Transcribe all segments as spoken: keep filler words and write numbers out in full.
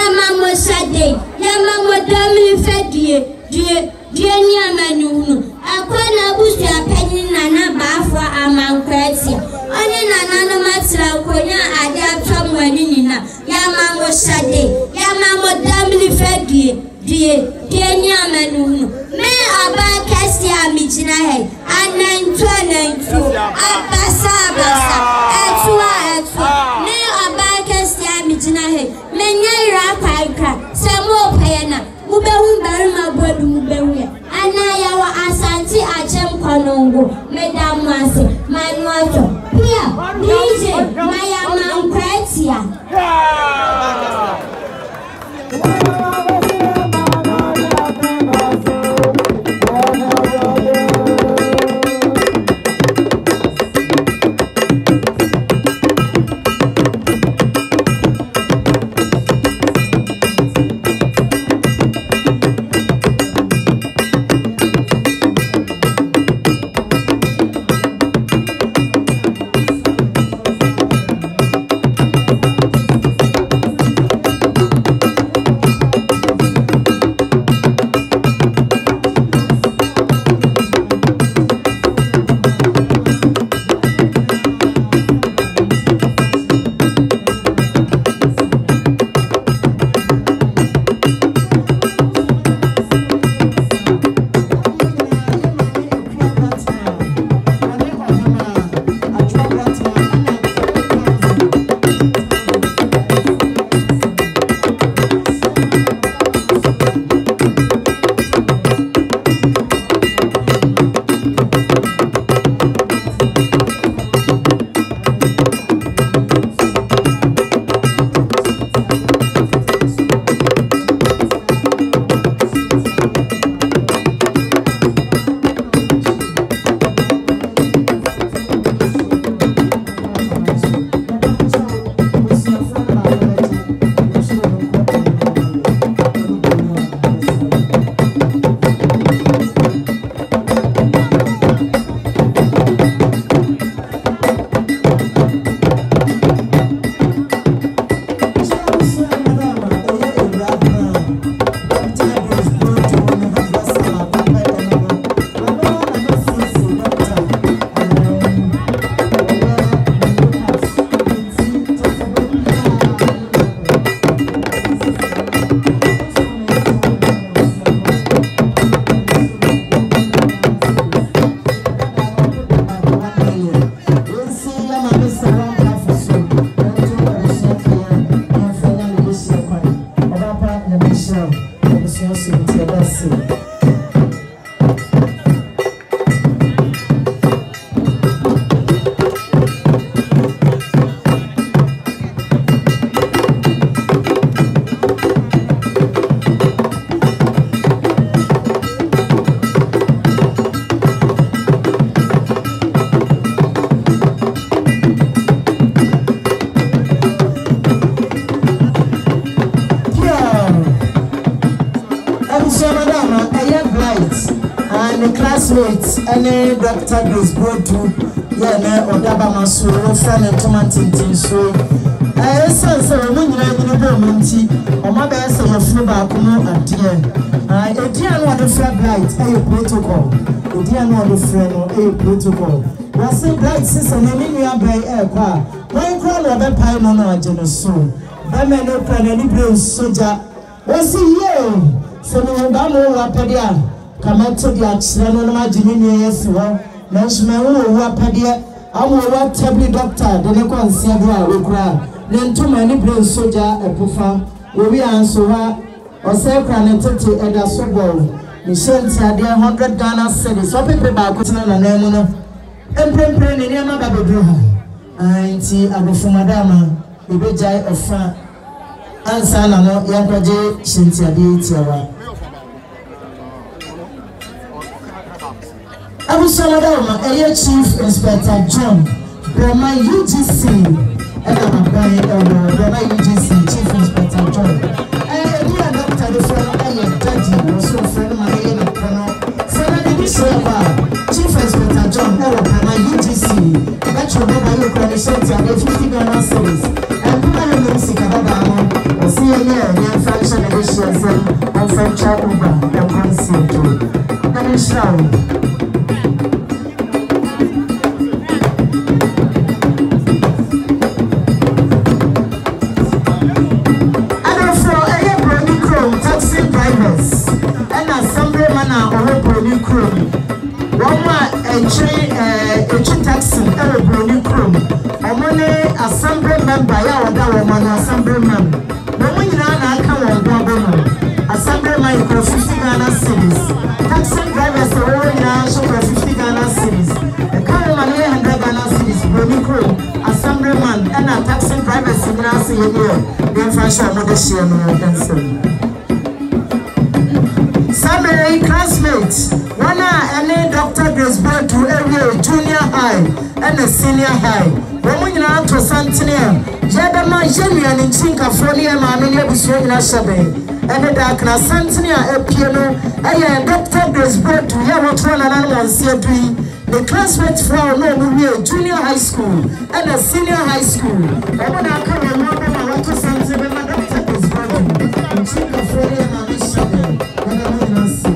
Yamamo Sade, Yamamo Domini Fedie, dear, dear Yamanu. Akwana busia penny nana bafwa amankwati. Oni nana matla konya ade atwa mwani na. Yamamo Sade, Yamamo Domini Fedie, dear, dear Yamanu. Me aba kasi amijina he. Anantwa nantu. Abasa abasa. Etwa etwa. Me aba kasi amijina he. Menya rapa ikra. Semo payana. Mubehu barima bodu mubehu ya. Anaya wa asanti achem konongo. Medamu ase. Manuato. Pia. D J. Maya mampretia. Rites and Doctor BOADU, yeah, or Dabama so, friend and tomatin so. I said, so when you're in the Monty, or my best of your flubber, come at the end. I didn't want the flag light, a protocol. You didn't want the friend or a protocol. Was it bright sister, and then you are by air car. One crown of a pine on our generous soul. That man open any blue soldier. Was he here? So no one rapadia. Come to the accident on my genius. National rapadia. I will what tablet doctor, the Necon Sabra will cry. Then too many blue soldier, a puffer. We answer her or say granted at a suburb. Michelle said, dear hundred Ghana cities. What people about putting on a name? Emperor Penny, near my baby. I see a go for Madama, the big jay of France. And Salano, Yankaji, Shintia Tiawa. I was Saladama, a Chief Inspector John, Brahma U G C, and I'm a Brahma U G C, Chief Inspector John. And we are not the friend, I am Daddy, also friend of my name, Senator Silva, Chief Inspector John, Brahma U G C, that's your mobile coalition, fifty Ghana cities, and Puma Music, or see a year. Brazil, on French Uber, and Conceito. Let me show you. Assembly member, ya wada woman assembly member. No one na na come on board. Assembly member for fifty Ghana cedis. Taxi drivers the one na so for fifty Ghana cedis. The car man one hundred Ghana cedis. Brony crew, assembly man, and a taxi drivers in Ghana cedis here. The infrastructure no the share no cancel. Summary classmates. One any Doctor Grace BOADU area junior high and a senior high. Woman na to Santinia, Jadama Genuine in California, Mamma was showing us a bay. And the dark na Santinia, a piano, a Doctor Grace BOADU, Yamatron and Animal Theatre. The classmates from no junior high school and a senior high school. Woman, I come and remember to Santinia, Doctor Grace BOADU in California, Mamma Shabby, and I will not see.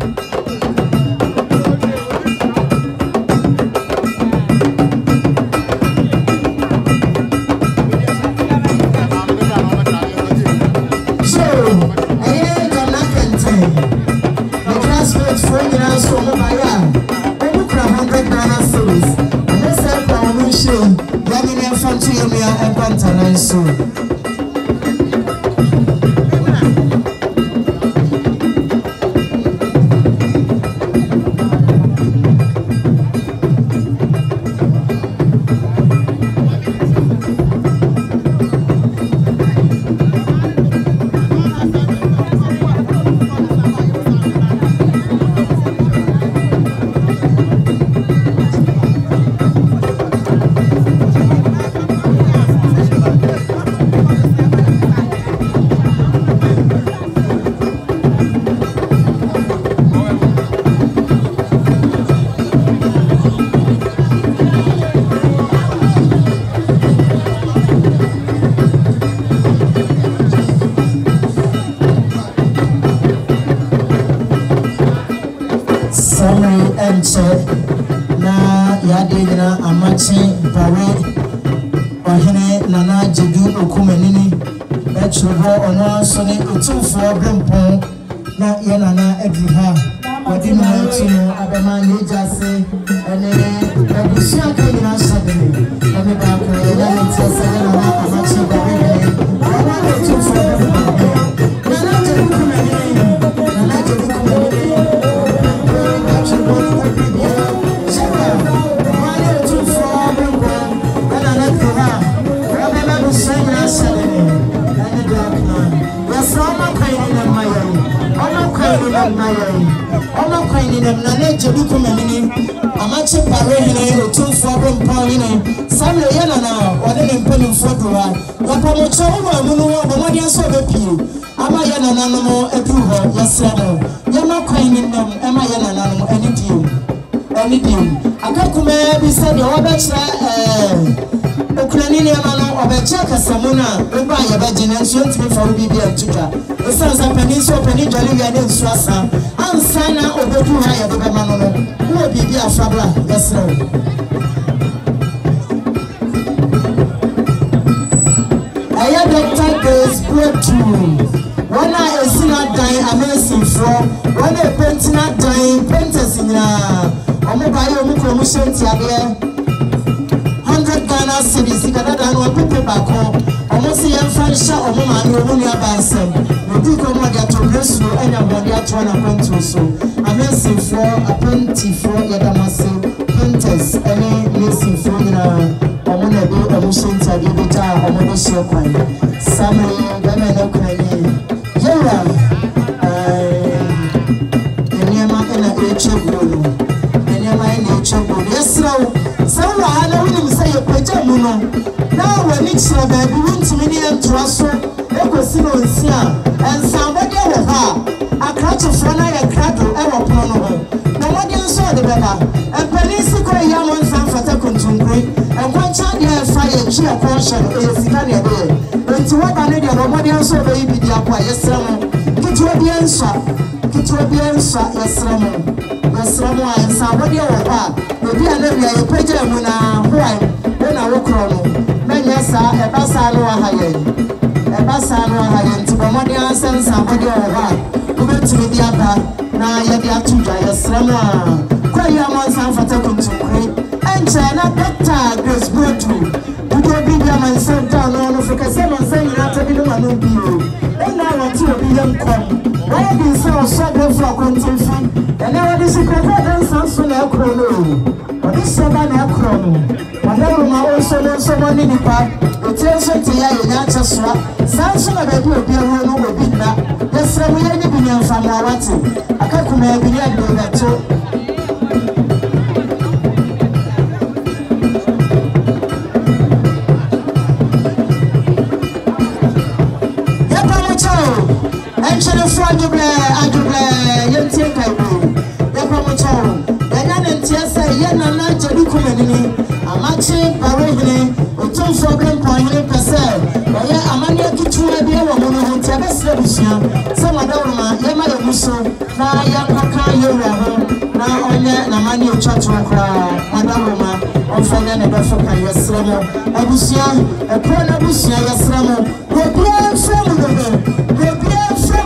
Na yadina amachi bawe ohene nana jedu okumenini echubo ono sone otufo brempon na yenana edruha wadi no etuno abema nejase ene ebusia kanyina sabene ene ba ko na ntese na amachi bawe ne ona otufo brempon nana jedu okumenini nana jedu okumenini Oma kwani na mnane jedu kumenini amache parehine otufo brempon samle yana na wadene mpeni mfodowa yapamocho owa munu obomodi aso bepie ama yana na no eduho yasrado yama kwani nam ema yana na no enidio enidio akakume bi se de obechra eh okranini ama no obecha kasamuna oba yabagina nso ntimi fawo bibia ntuta esansa peniso peni jali ya ne nsuasa ansana obedu ha ya bebe mano no wo bibia afabla yasra aya Doctor Grace BOADU wana esina dan amazing for wana pentina dan penters nyina omo baye omo promotion ti ade one hundred Ghana cedis kada dan wa pepe bako omo se yan fansha omo ma ni omo ni abansem odi ko mo dia to bresu enya mo dia to na kwantu so amazing for apprenti for yadamase penters any amazing for nyina omo na be omo senta bi beta omo no share kwan samle gama na kwani yera eh enyama ena echegulu enyama ena echegulu yesrawo sawa hala wini msaye peja muno na wani chira baby wintimi ni entraso ekosi no nsia ensambode wo ha akrato frana ya krado ewo pono no na wodi nso de beba empanisi ko ya mo nsan fata kontunkwe enkwancha de fa ye chi akwonsha e sika ne de enti waba ne de romodi anso be bi dia kwa yesra mo kitwa bi ansa kitwa bi ansa yesra mo yesra mo ansa wodi wo ba obi anabi aye pagya mu na hoai na wo kro no menya sa e ba sa no ahaye e ba sa no ahaye enti romodi ansa ansa wodi wo ba ubetimi dia ba na ye dia tuja yesra mo kwa ya monsa fata kuntumkre enche na doctor Grace BOADU Udo bi ya man say down no for kase man say na ta bi no manu bi o e na wa ti obi yam kom why be say o so go for kontinfi e na wa di secret dan san so na akro no o di so ba na akro no wa na ro ma o so no so mo ni nipa o ti so ti ya ye na cha so san so na ba bi obi ho no obi na ya sra mo ye ni bi nyam fa ma wati akakuma bi ya bi na to Adjuble, adjuble, yentie kaibu. Yapa mchao. Yanyane ntiasa yana na jadi kumenini. Amache barehini. Utumfo grandpa hini pese. Waya amani ya kichua biya wa mono huntia besle bushia. Sama dauruma yama ya muso. Na yakaka yewe ho. Na onye na mani uchachu wakra. Madauruma. Onfanya nedofoka yasramo. Abushia. Ekwa na bushia yasramo. Wabia mfemu dobe. Wabia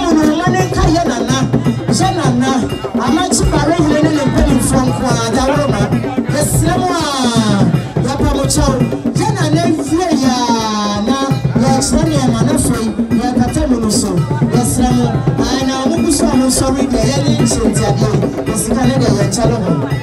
Janana, amachi bare hele ne peli from kwa dauroma. Yesramo yapa mochao. Janana fie ya na ya chani ya manafei ya katemu nuso. Yesramo ana mukuso amuso ride ya ni nchenti adi. Yesikane de ya chalomo.